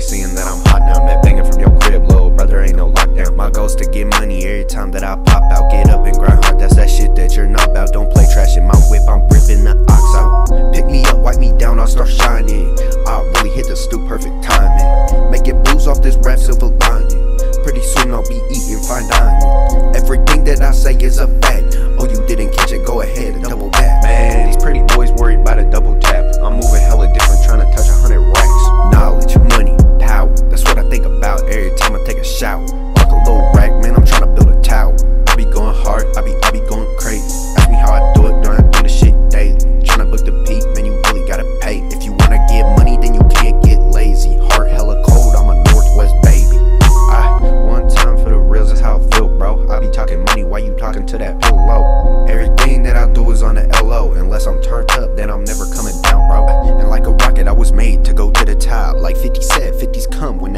seeing that I'm hot now. Met banging from your crib, little brother, ain't no lockdown. My goal's to get money every time that I pop out. Get up and grind hard, that's that shit that you're not about. Don't play trash in my whip, I'm ripping the ox out. Pick me up, wipe me down, I'll start shining. I'll really hit the stoop, perfect timing. Make it booze off this rap, silver lining. Pretty soon I'll be eating fine dining. Everything that I say is a fact. Oh, you didn't catch it, go ahead and double back. Man, these pretty boys worried about a double tap. I'm moving hella different, trying to touch 100 racks. Knowledge, money, power, that's what I think about every time I take a shower. Walk a little rack, man, I'm trying to build a tower. I be going hard, I be going crazy. Ask me how I do it, don't I do the shit daily. Trying to book the peak, man, you really gotta pay. If you wanna get money, then you can't get lazy. Heart hella cold, I'm a Northwest baby. One time for the reals, that's how it feel, bro. I be talking money, why you talking to that pillow? Everything that I do is on the LO. Unless I'm turned up, then I'm never coming down, bro. And like a rocket, I was made to go to the top. Like 50 said, 50s come when